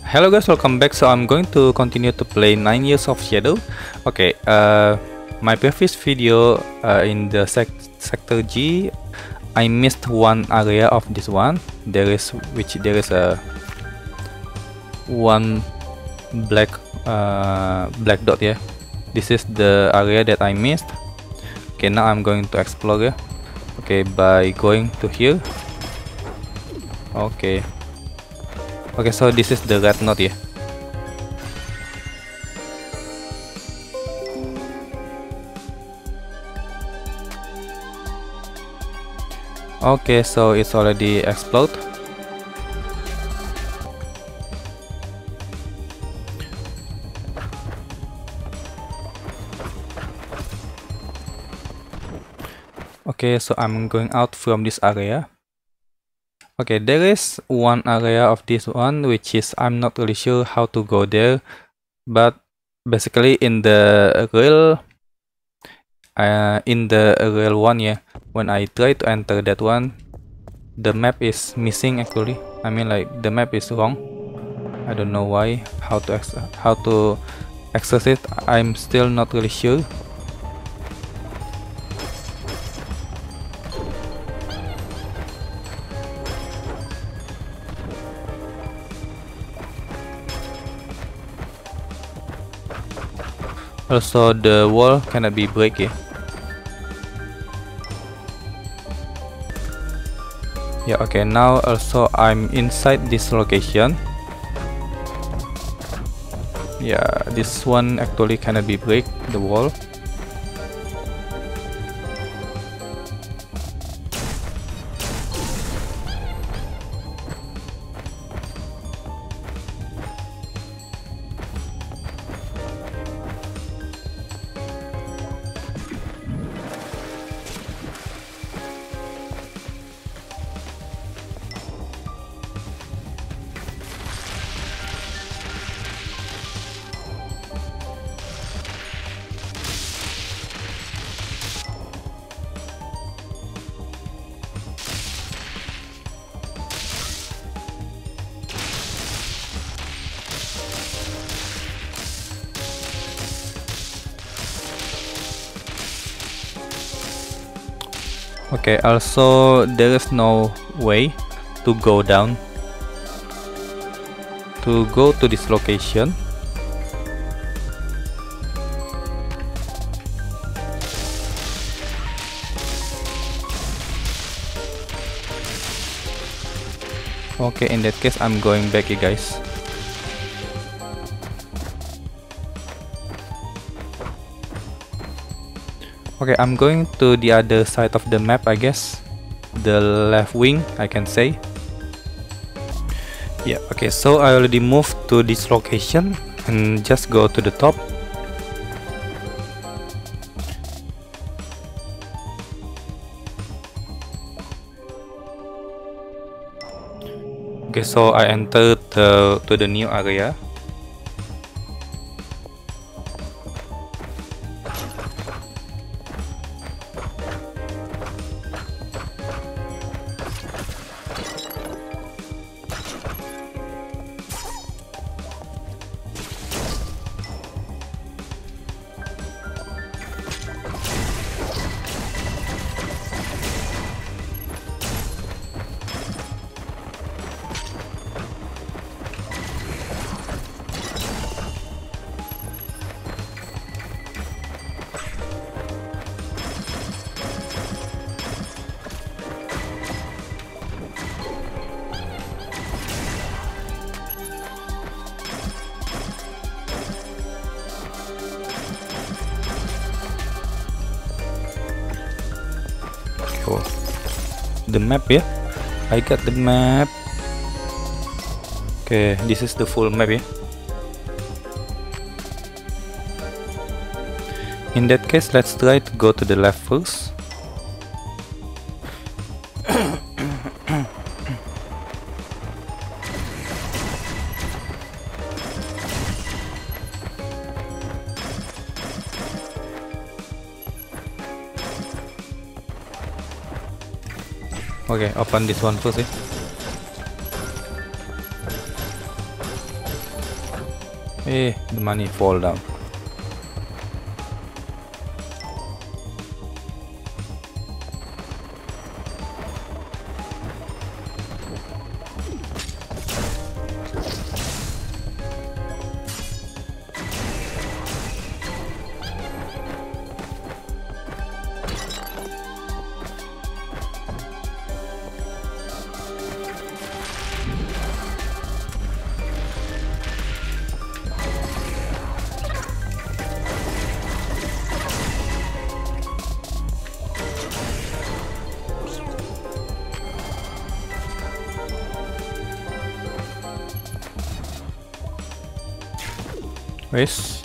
Hello guys, welcome back. So I'm going to continue to play 9 Years of Shadow. Okay, my previous video in the sector G, I missed one area of this one. There is a one black dot here. This is the area that I missed. Okay, now I'm going to explore here. Okay, by going to here. Okay, so this is the red node here. Okay, so it's already exploded. Okay, so I'm going out from this area. Okay, there is one area of this one which is I'm not really sure how to go there, but basically in the real one, yeah, when I try to enter that one, the map is missing actually. I mean, like, the map is wrong. I don't know why. How to access it, I'm still not really sure. Also, the wall cannot be break here. Yeah, okay, now also I'm inside this location. Yeah, this one actually cannot be break, the wall. Okay, also there is no way to go down to go to this location. Okay, in that case I'm going back here, guys. Okay, I'm going to the other side of the map, I guess. The left wing, I can say. Yeah, okay, so I already moved to this location and just go to the top. Okay, so I entered to the new area. The map, yeah, I got the map. Okay, this is the full map, yeah. In that case, let's try to go to the left first. Okay, open this one first, eh? The money fall down. Wes.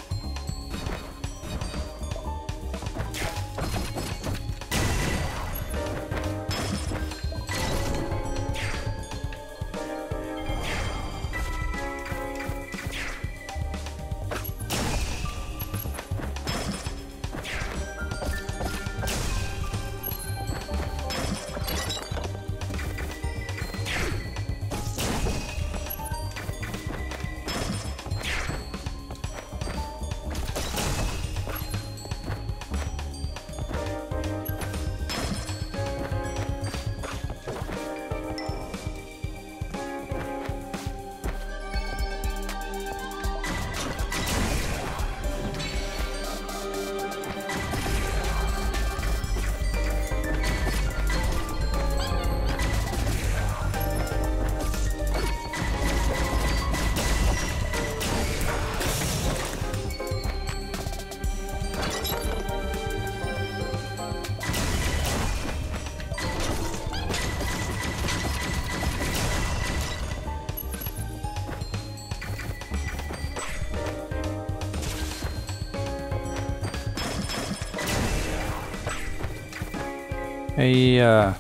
Hey,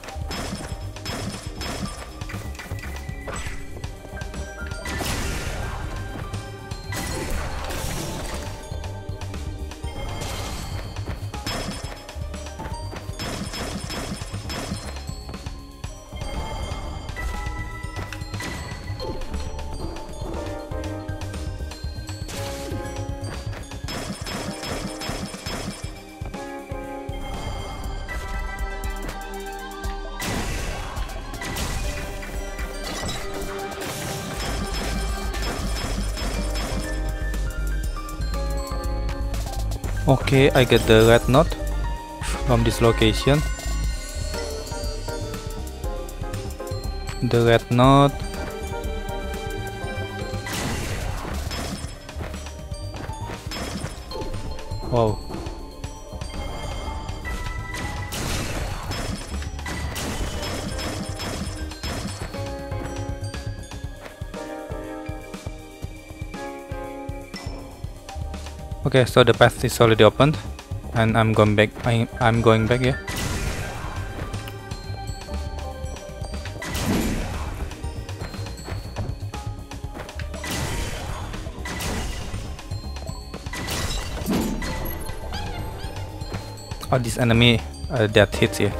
okay, I get the red knot from this location. The red knot. Wow. Okay, so the path is already opened, and I'm going back. I'm going back here. Oh, this enemy that hits here.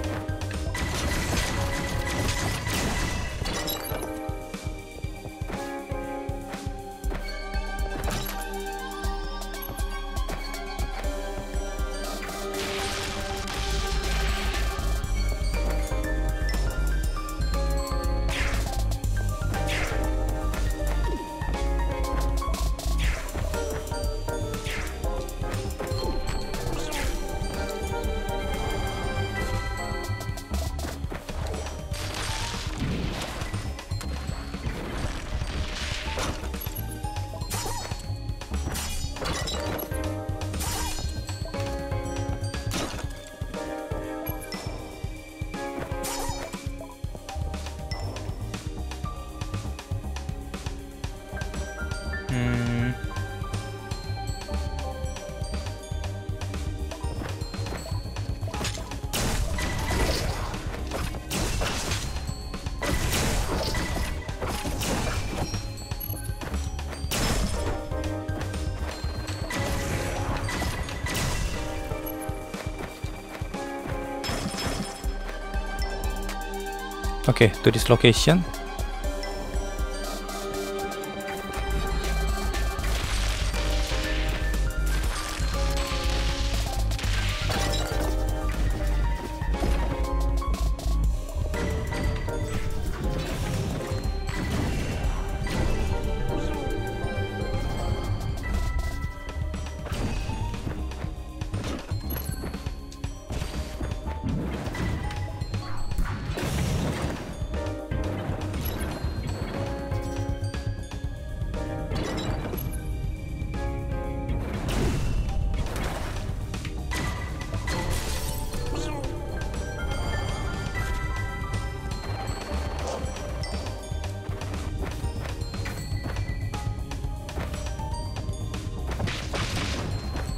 Okay, to this location.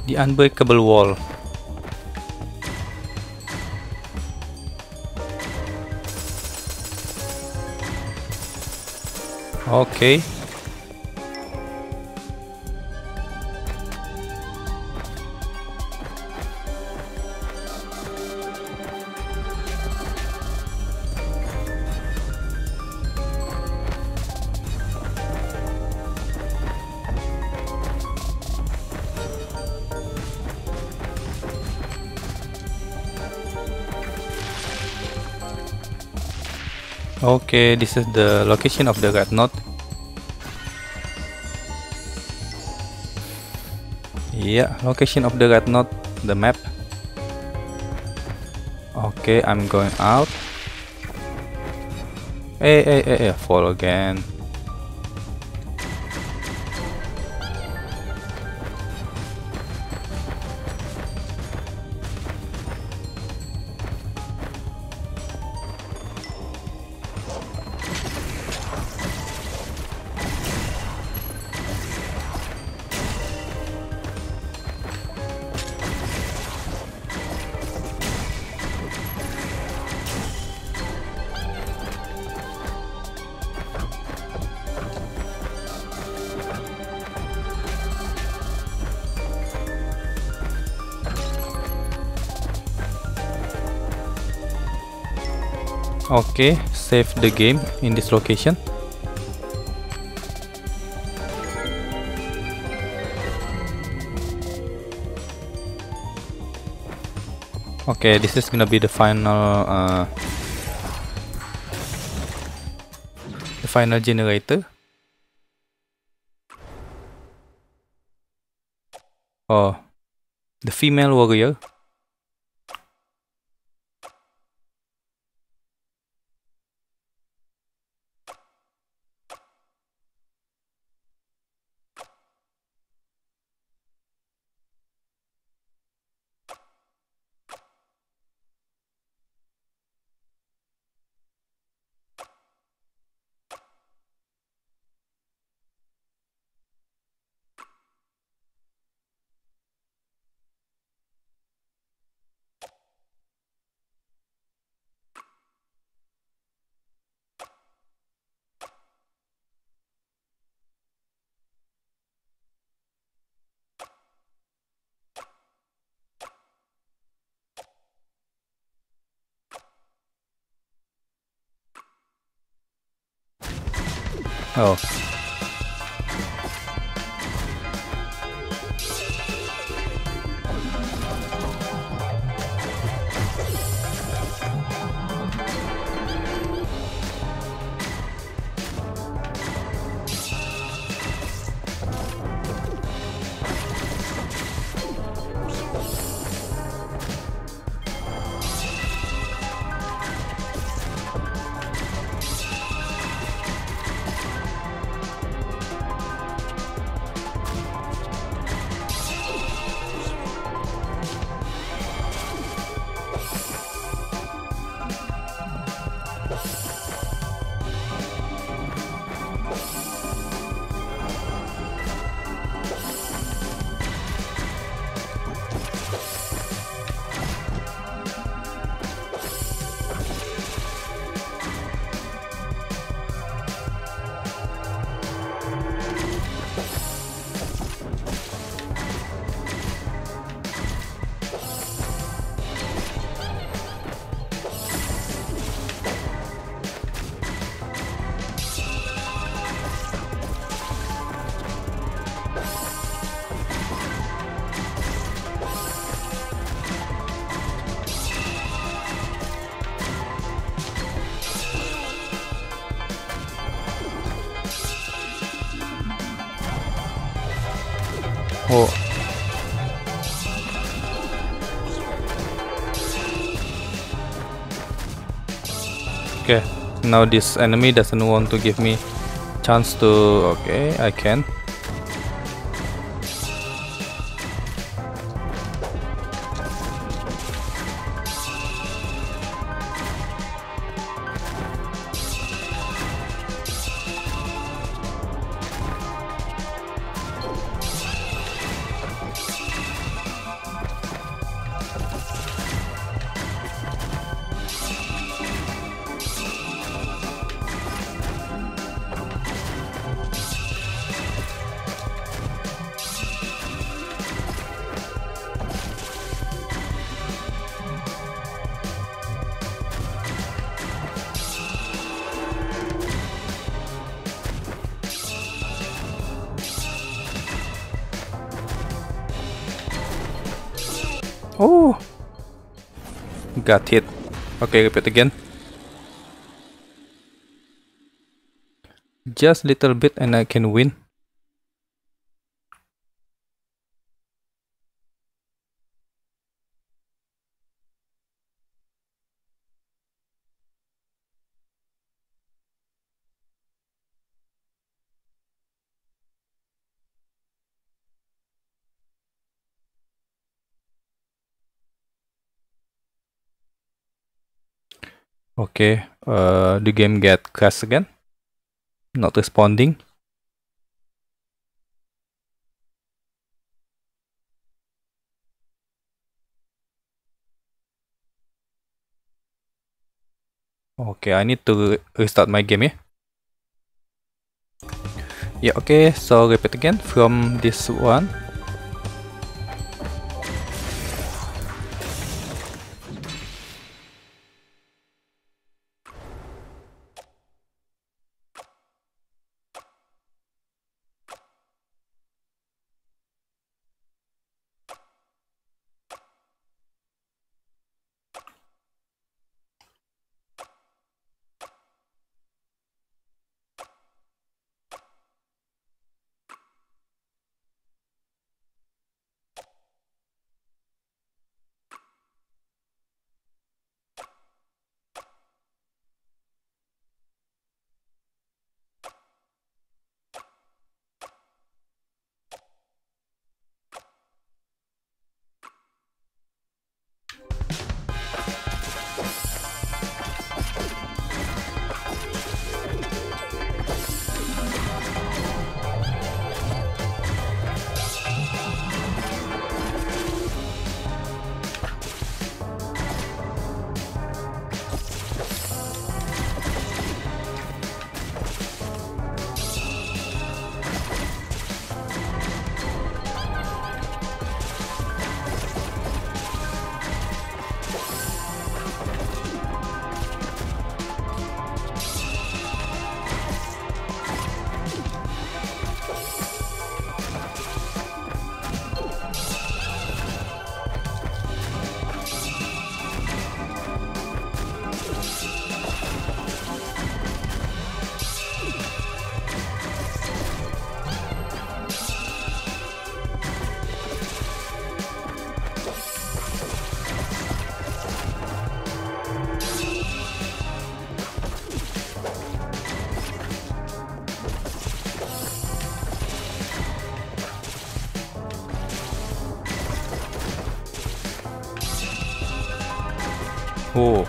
The unbreakable wall. Okay. Okay, this is the location of the red knot. Yeah, location of the red knot, the map. Okay, I'm going out. Hey, fall again. Okay, save the game in this location. Okay, this is gonna be the final generator. Oh, the female warrior. Oh. Oh. Okay, now this enemy doesn't want to give me chance to. Okay, I can. Oh, got hit. Okay, repeat again. Just little bit and I can win. Okay, the game get crashed again. Not responding. Okay, I need to restart my game, yeah? Yeah, okay, so repeat again from this one. Oh,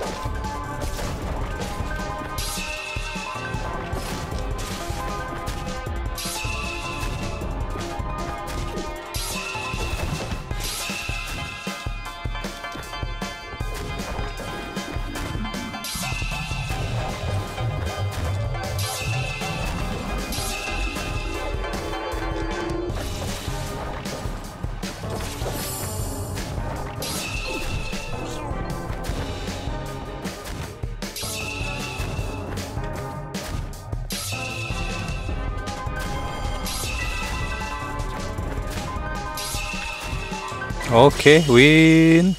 okay, win.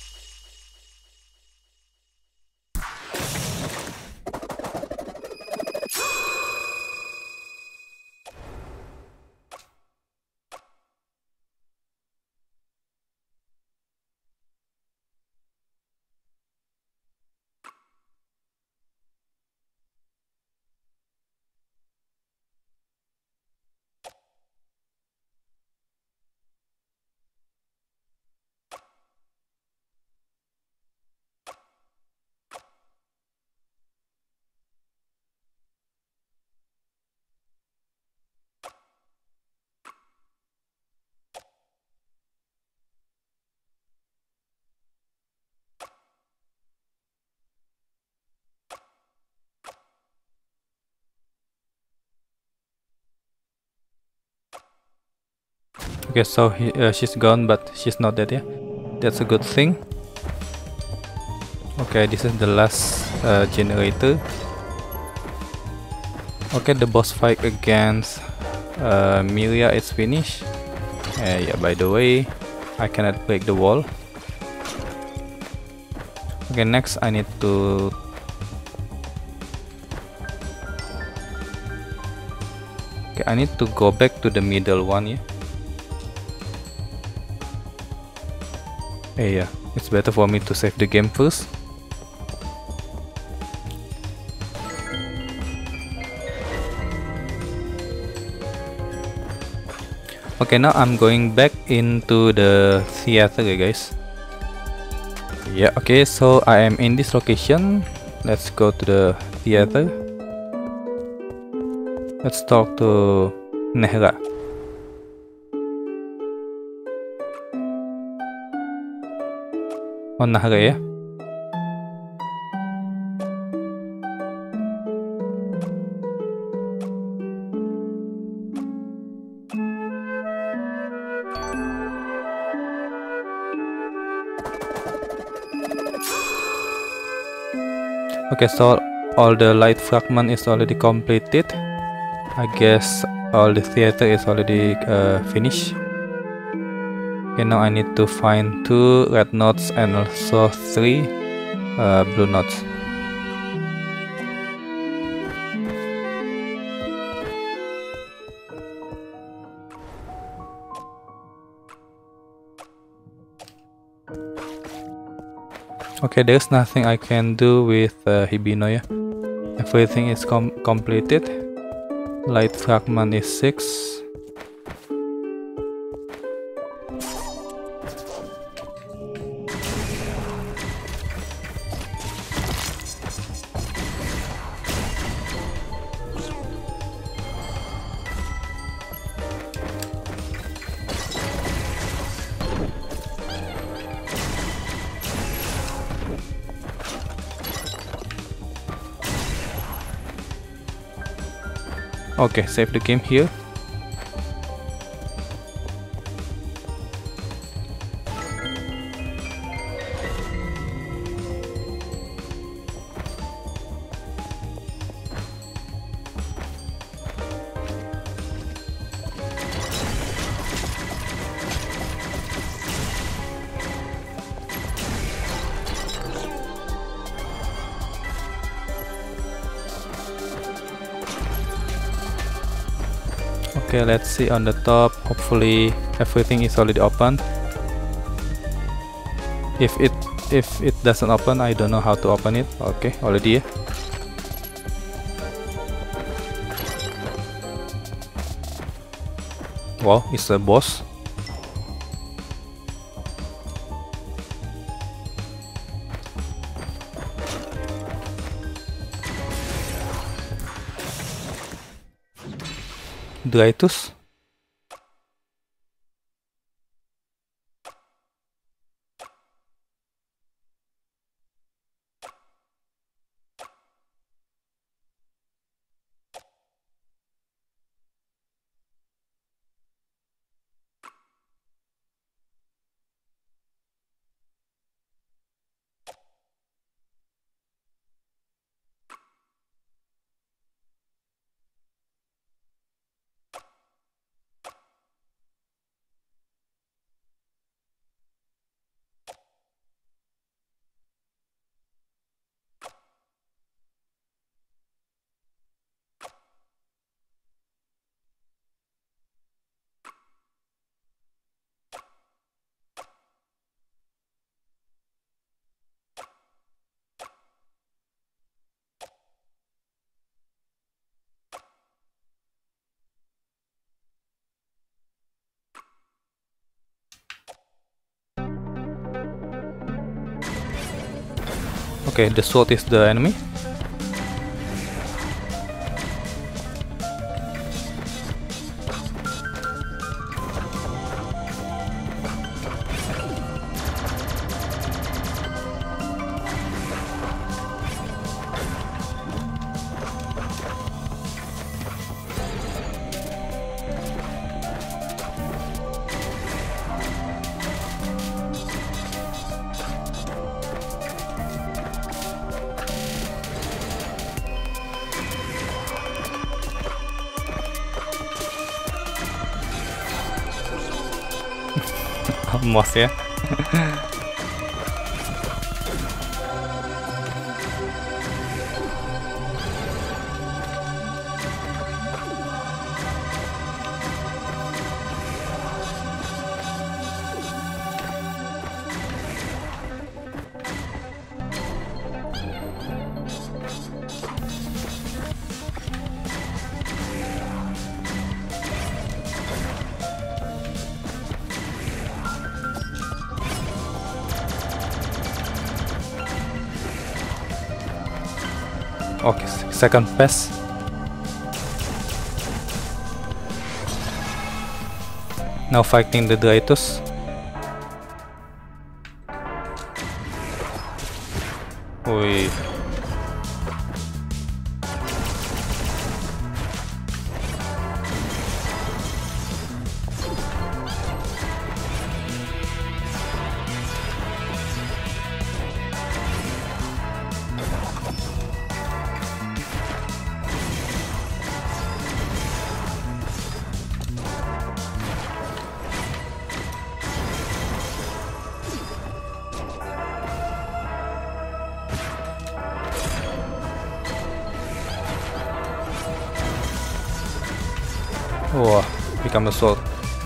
Okay, so she's gone, but she's not dead, yeah? That's a good thing. Okay, this is the last generator. Okay, the boss fight against Miria is finished. Yeah, by the way, I cannot break the wall. Okay, next I need to I need to go back to the middle one, yeah. Yeah, it's better for me to save the game first. Okay, now I'm going back into the theater, guys. Yeah, okay, so I am in this location. Let's go to the theater. Let's talk to Nehra. Oh, Nehra, ya. Okay, so all the light fragment is already completed. I guess all the theater is already finished. Okay, now I need to find 2 red notes and also 3 blue notes. Okay, there's nothing I can do with Hibino, yeah. Everything is completed. Light fragment is 6. Okay, save the game here. Okay, let's see on the top. Hopefully everything is already open. If it doesn't open, I don't know how to open it. Okay, already, yeah. Wow, it's a boss. Draythus. Okay, the sword is the enemy. Almost, ya. Okay, second phase. Now fighting the Draythus. Wih. Wah, become a sword.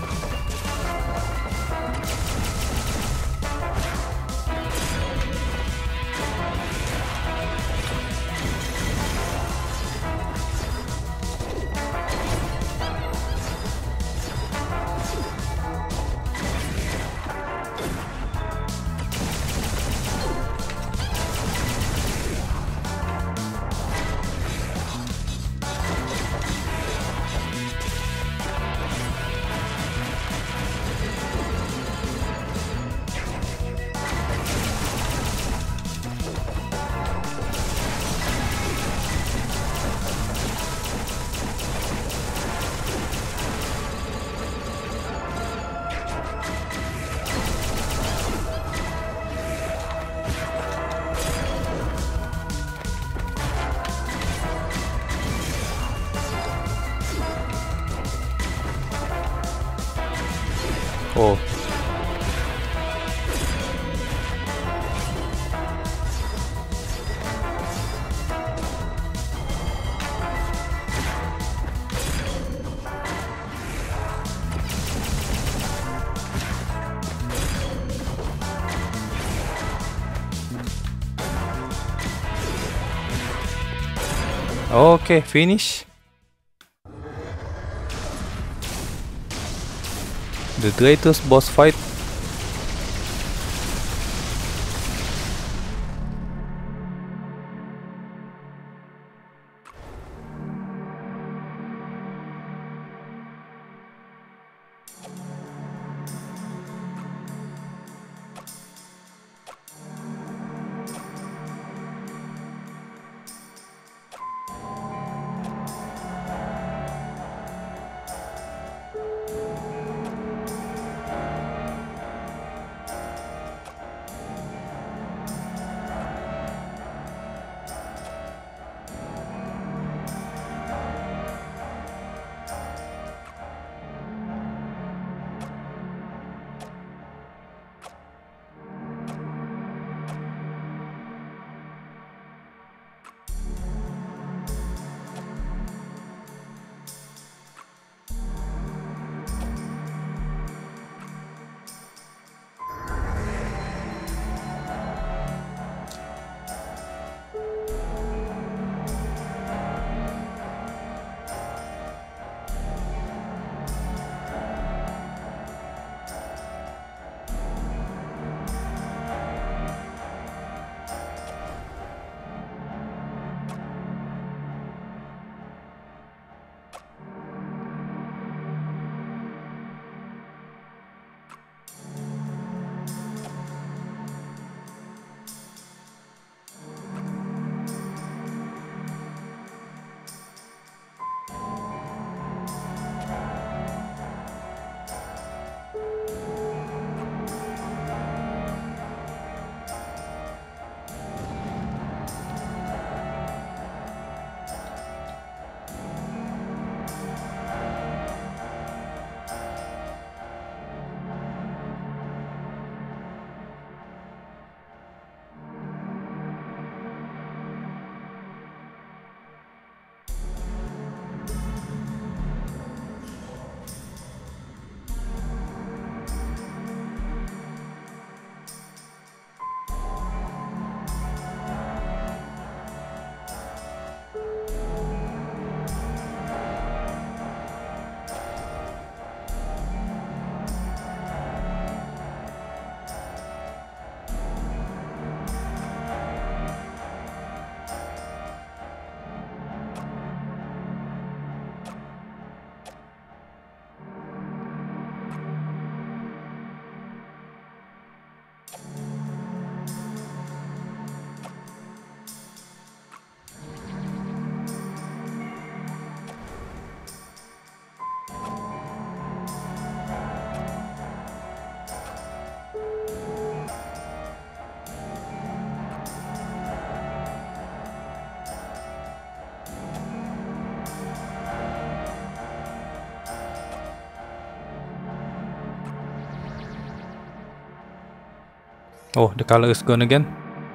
Oh. Okay, finish. The Draythus boss fight. Oh, the color is gone again.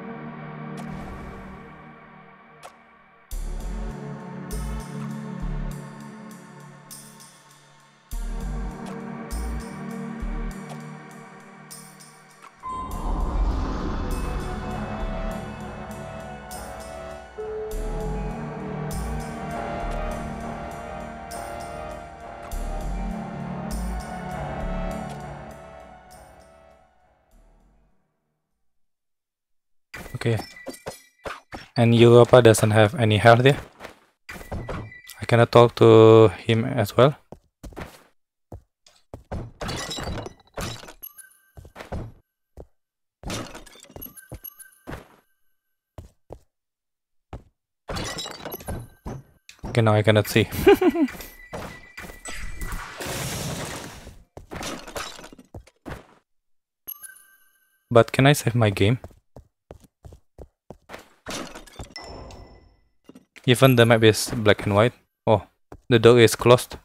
Okay. And Europa doesn't have any health there. I cannot talk to him as well. Okay, now I cannot see. But can I save my game? Even the map is black and white. Oh, the door is closed.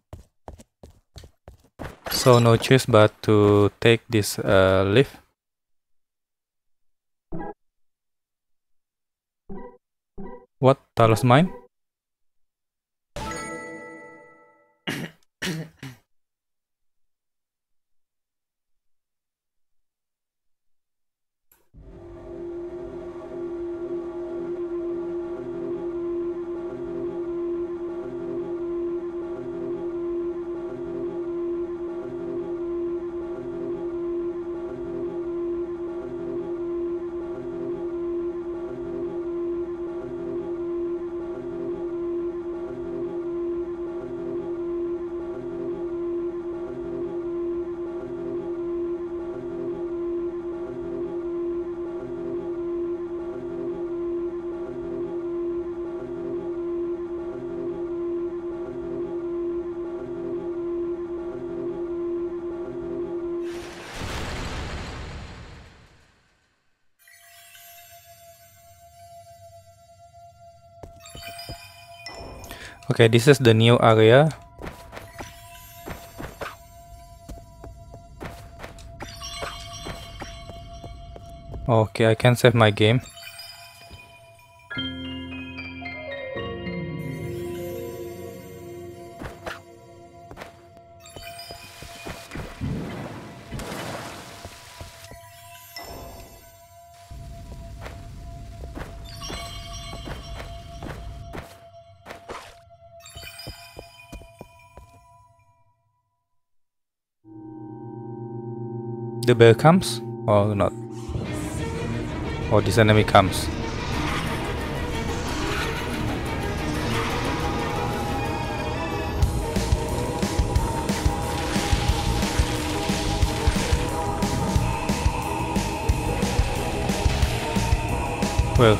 So no choice but to take this lift. What? Talos mine? Okay, this is the new area. Okay, I can save my game. The bear comes or not? Or this enemy comes? Well,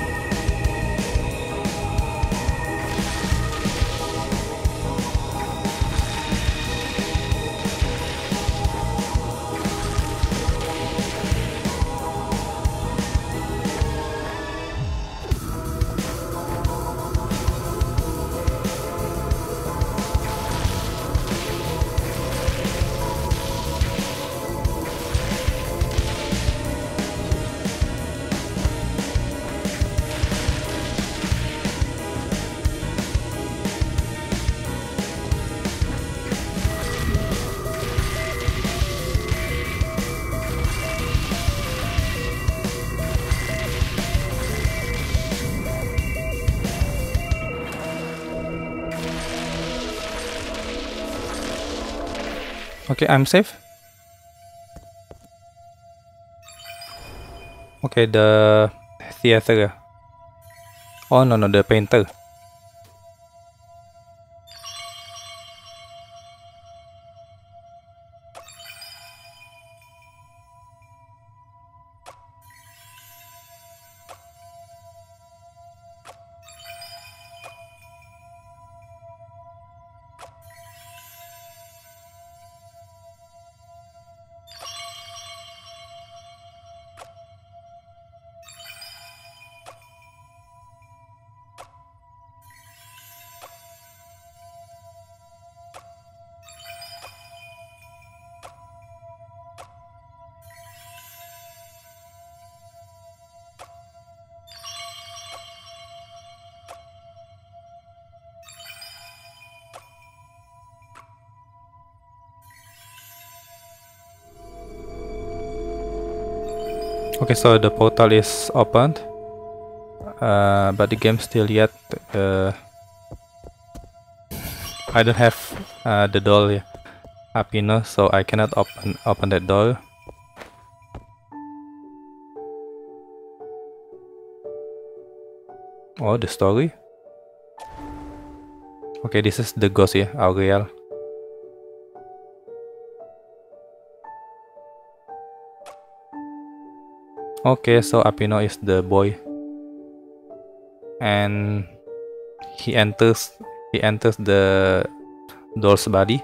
okay, I'm safe. Okay, the theater. Oh no, the painter. Okay, so the portal is opened, but the game still yet. I don't have the door up, so I cannot open that door. Oh, the story. Okay, this is the ghost, Auriel. Okay, so Apino is the boy, and he enters the doll's body.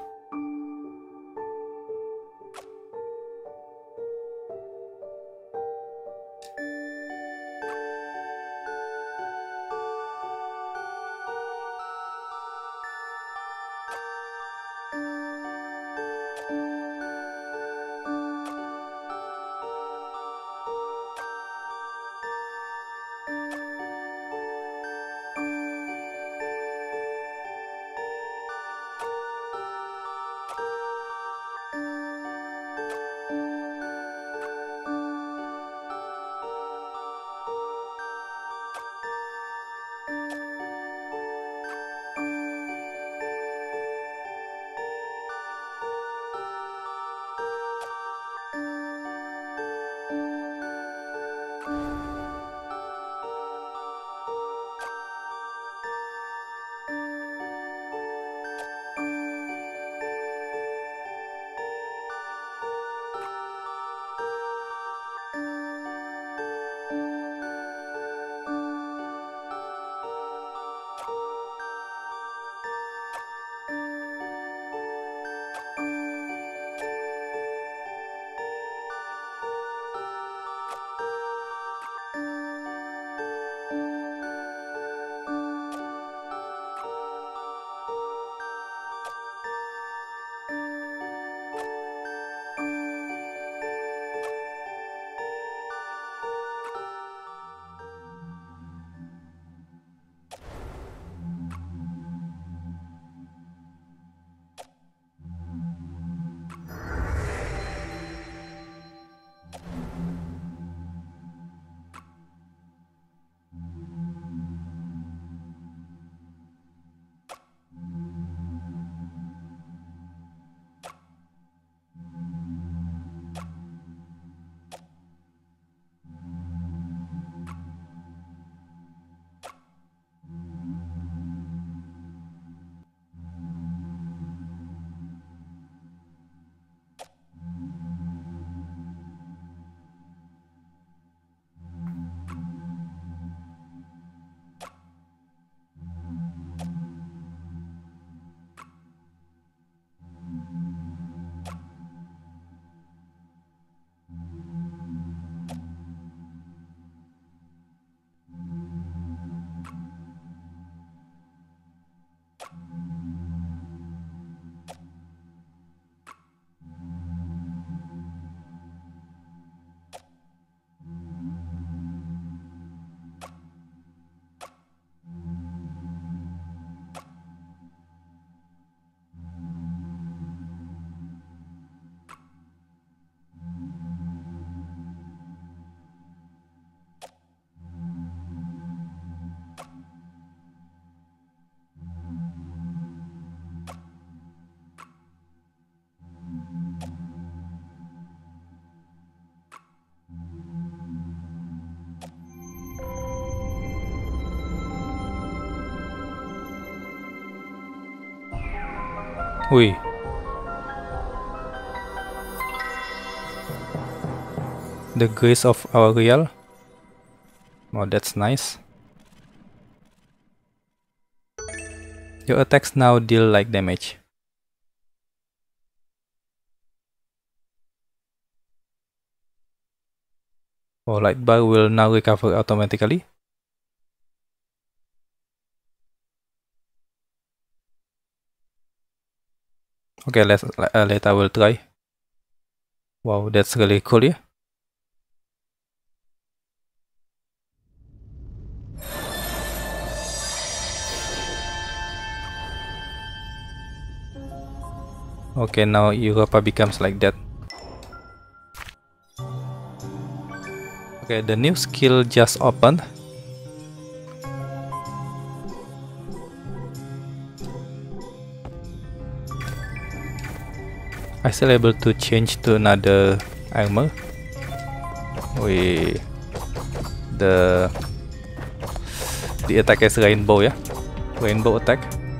Wih, the grace of Auriel. Oh, that's nice. Your attacks now deal like damage. Oh, light bar will now recover automatically. Okay, later I will try. Wow, that's really cool, yeah. Okay, now Europa becomes like that. Okay, the new skill just opened. I still able to change to another armor. The attack is rainbow, yeah? Rainbow attack.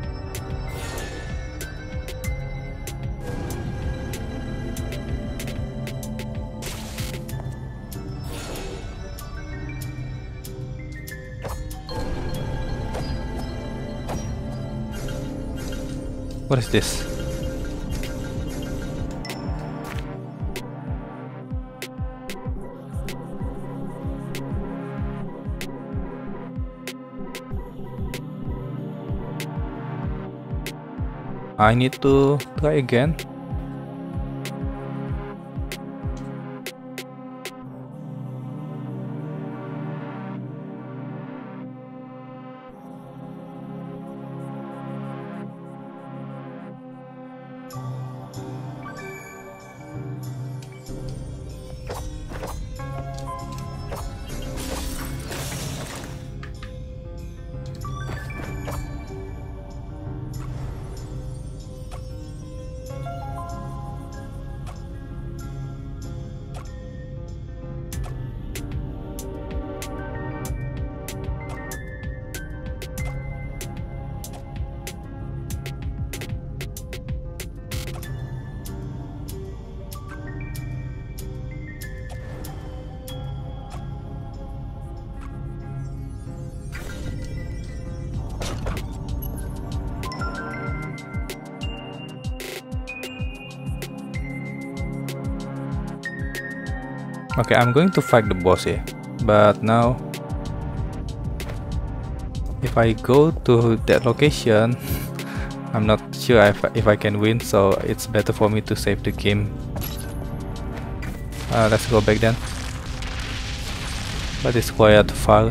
What is this? I need to try again. Okay, I'm going to fight the boss here, but now if I go to that location, I'm not sure if I can win, so it's better for me to save the game. Let's go back then, but it's quite far.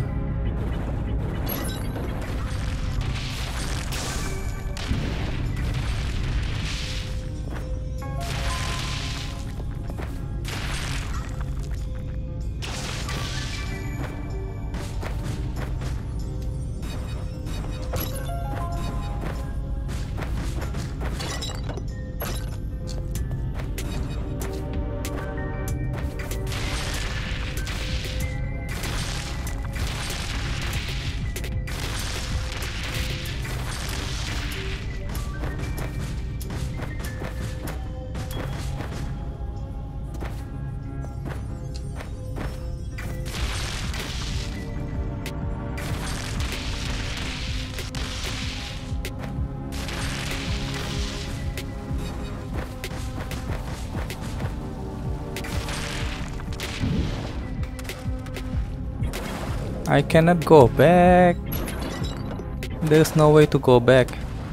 I cannot go back. There's no way to go back.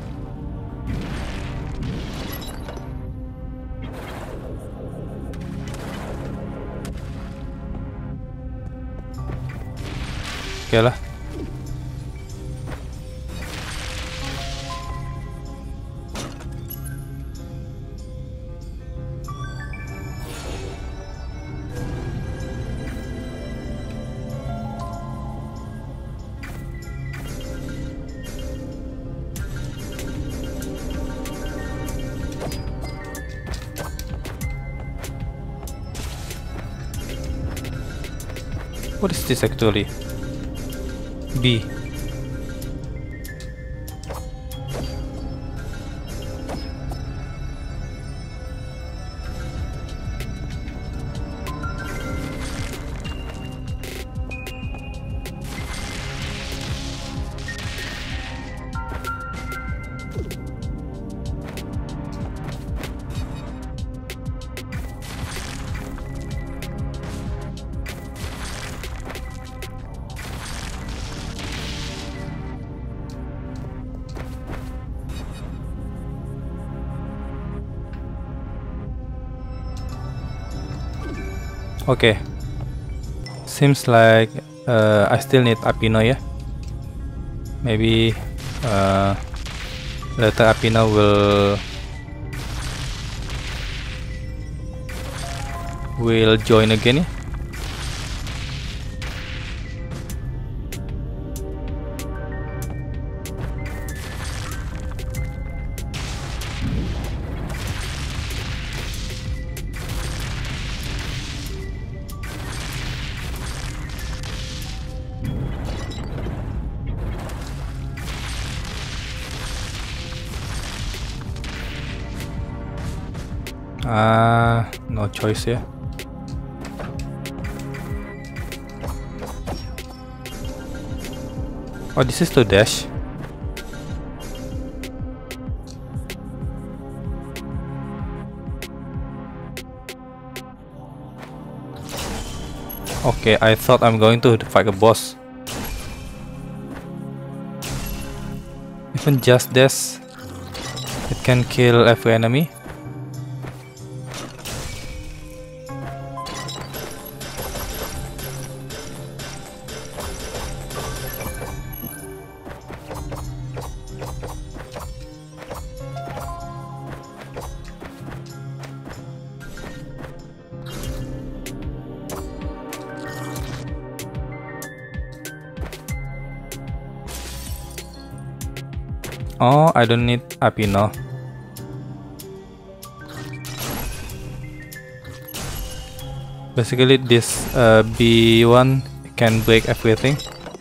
Okay lah. What is this actually? B. Okay, seems like I still need Apino, yeah. Maybe later Apino will join again, yeah. No choice here. Oh, this is to dash. Okay, I thought I'm going to fight a boss. Even just this, it can kill every enemy. Oh, I don't need api now. Basically, this B1 can break everything.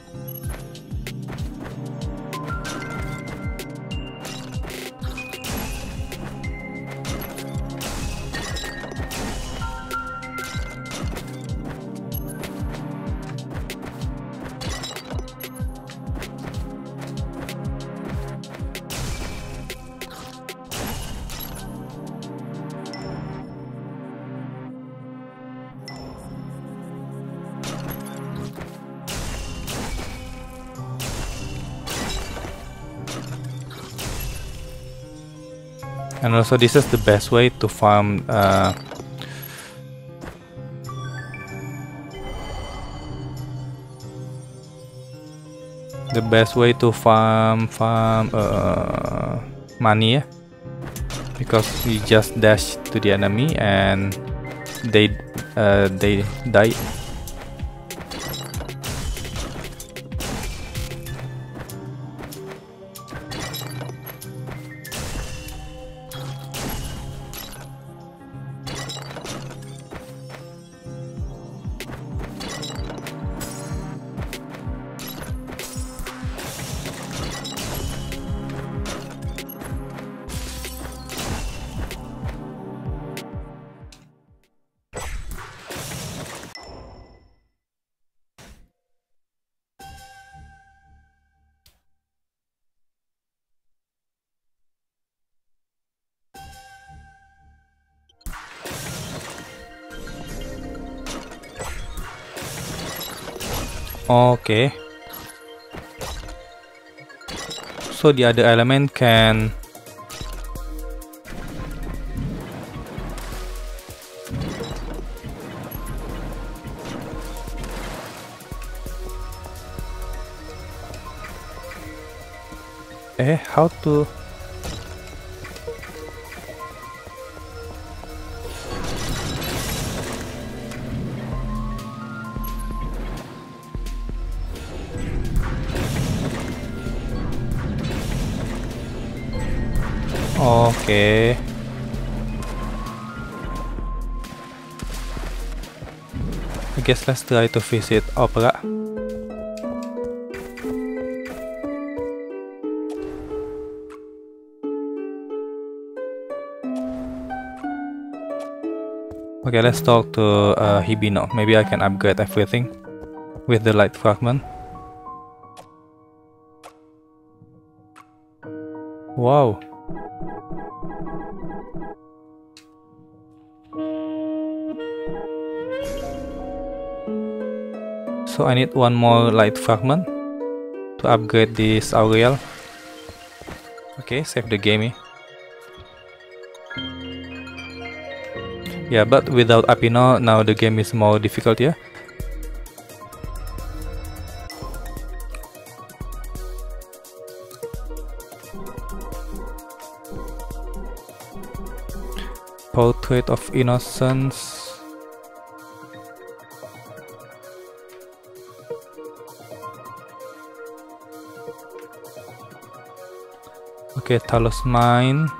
And also, this is the best way to farm money, yeah? Because you just dash to the enemy and they die. Okay. So the other element can how to okay. I guess let's try to visit Opera. Okay, let's talk to Hibino. Maybe I can upgrade everything with the light fragment. Wow. So I need one more light fragment to upgrade this Auriel. Okay, save the game. Yeah, but without Apino, now the game is more difficult, yeah? Portrait of Innocence. Okay, Talisman.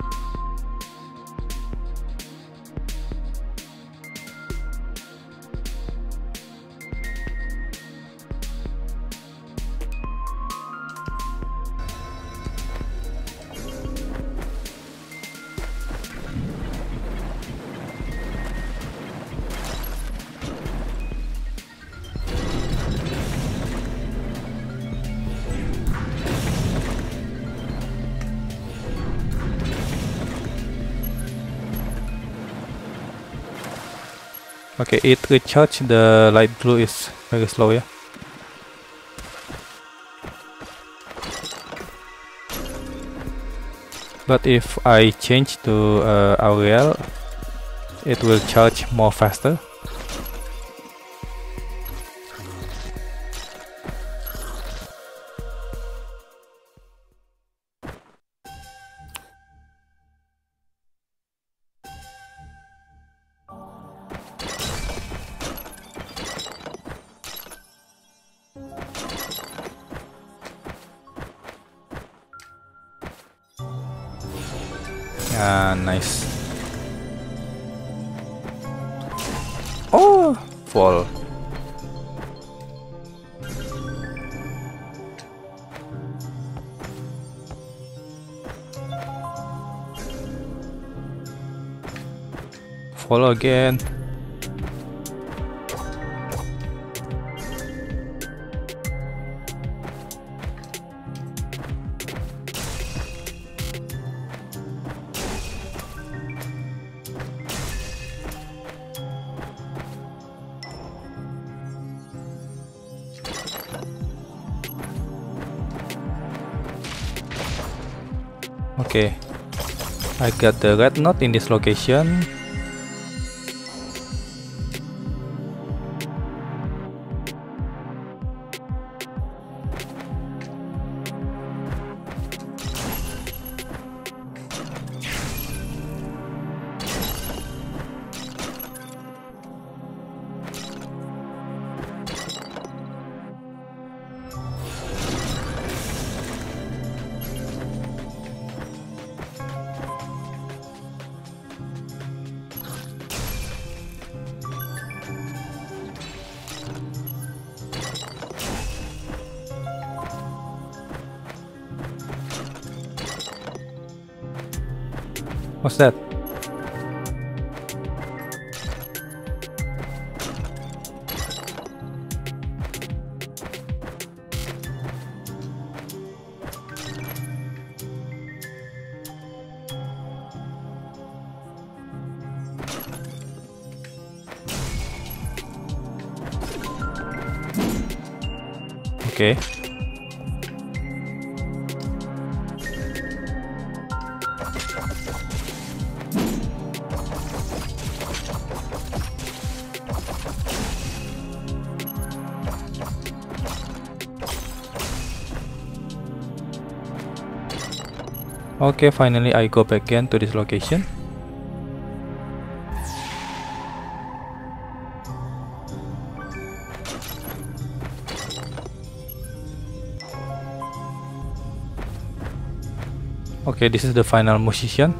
Okay, it recharge the light blue is very slow, yeah. But if I change to Auriel, it will charge more faster. Ah, nice. Oh, fall. Fall again. Okay, I got the red knot in this location. What's that? Okay. Okay, finally I go back again to this location. Okay, this is the final musician.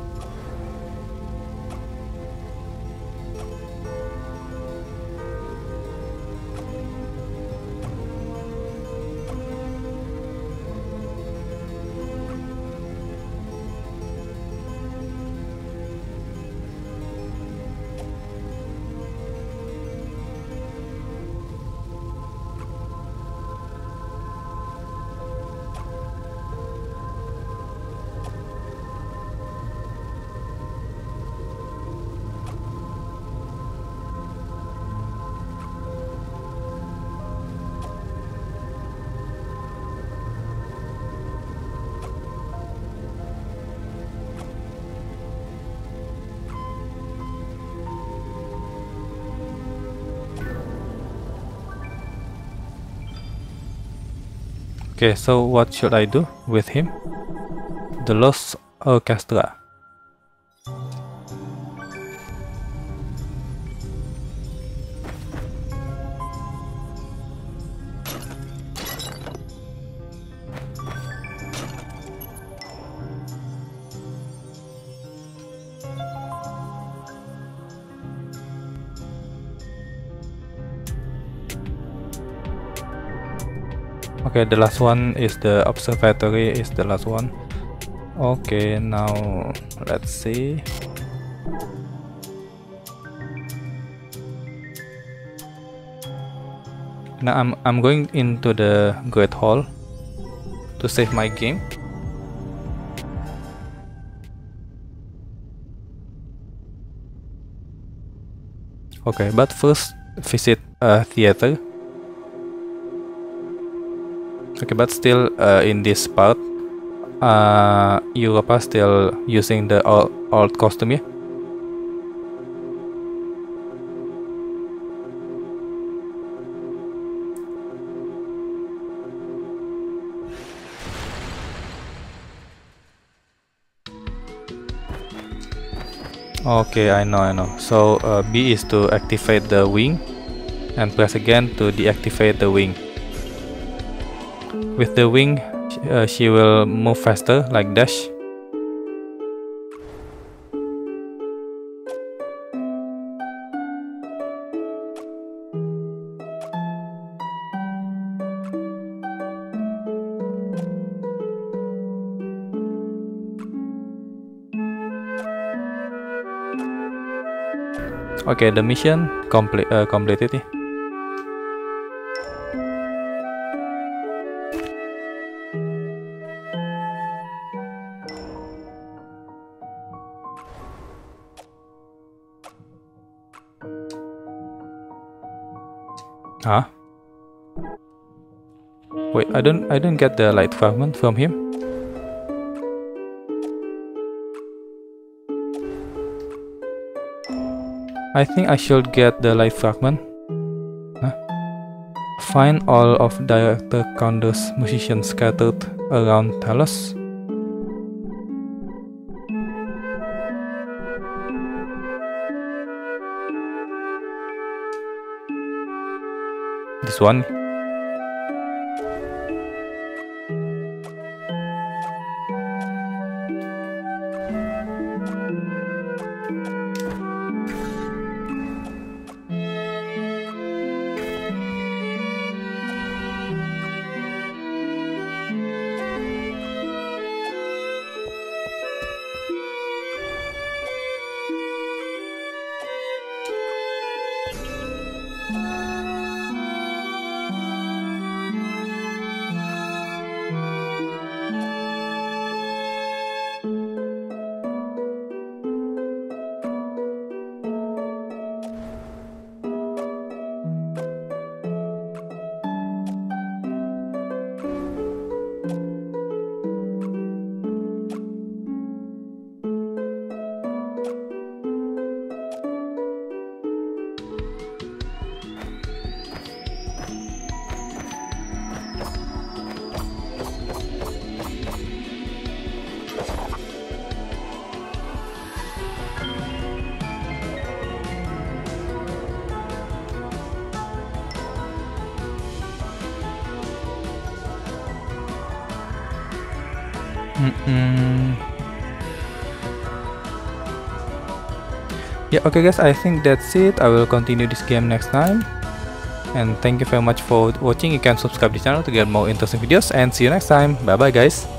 Okay, so what should I do with him? The Lost Orchestra. Okay, the last one is the observatory is the last one. Okay, now let's see. Now I'm going into the Great Hall to save my game. Okay, but first visit a theater. Okay, but still in this part, Europa still using the old costume, yeah? Okay, I know. So B is to activate the wing, and press again to deactivate the wing. With the wing, she will move faster, like dash. Okay, the mission completed. Huh? Wait, I don't get the light fragment from him. I think I should get the light fragment. Huh? Find all of Director Conder's musicians scattered around Talos. This one. Yeah, okay guys, I think that's it. I will continue this game next time. And thank you very much for watching. You can subscribe to the channel to get more interesting videos. And see you next time. Bye bye guys.